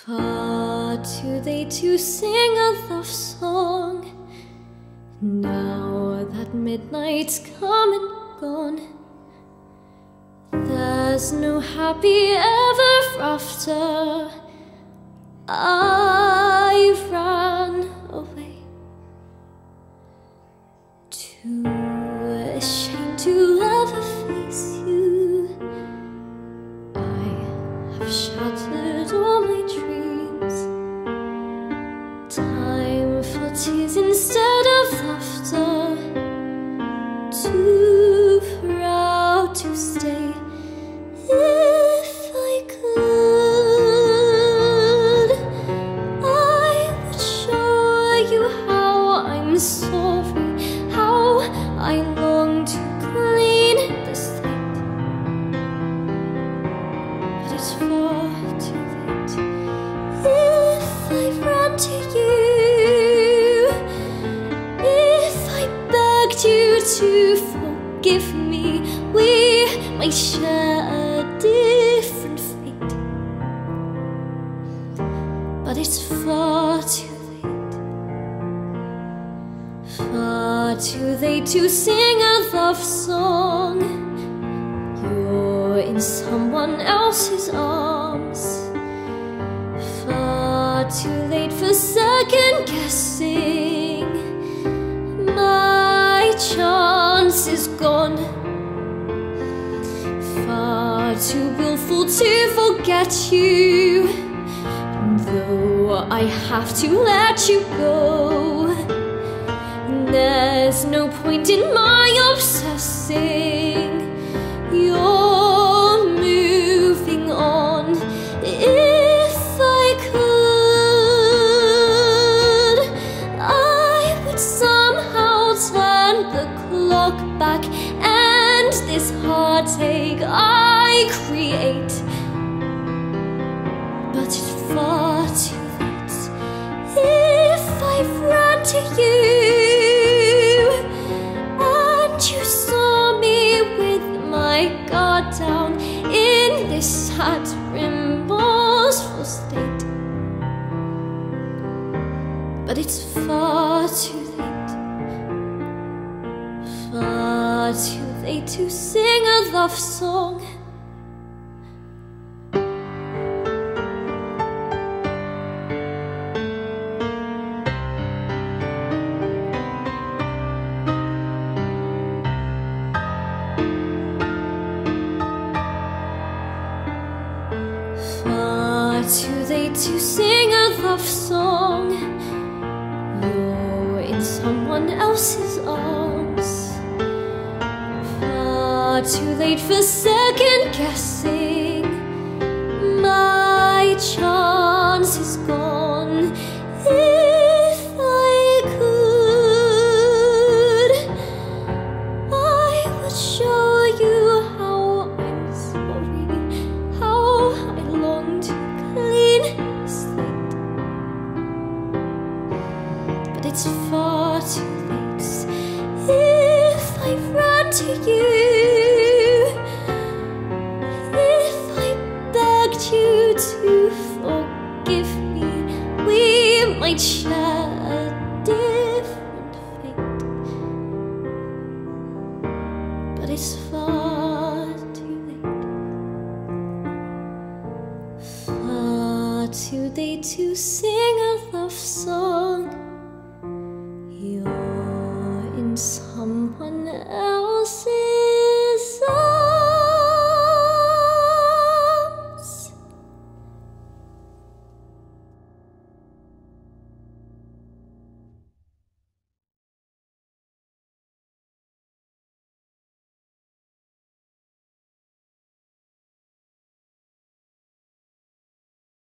Far too late to sing a love song. Now that midnight's come and gone, there's no happy ever after. I ran away, too ashamed to ever face you. I have shattered all my dreams. Time for tears instead of laughter. Too proud to stay. If I could, I would show you how I'm sorry, how I long to clean the slate. But it's far too late. If I ran to you, if I begged you to forgive me, we might share a different fate. But it's far too late. Far too late to sing a love song. You're in someone else's arms. Far too late for second guessing. My chance is gone. Far too willful to forget you. And though I have to let you go, there's no point in my obsessing. You're moving on. If I could, I would somehow turn the clock back, and this heartache I create. But it's far too late. If I ran to you and you saw me with my guard down in this sad, remorseful state. But it's far too late. Far too late to sing a love song. Far too late to sing a love song. You're in someone else's arms. Far too late for second guessing. My chance is gone. If I could, I would show you how I'm sorry, how I long to clean the slate. But it's far too late. If I ran to you, if I begged you to forgive me, we might share a different fate. But it's far too late. Far too late to sing a love song. You're in someone else's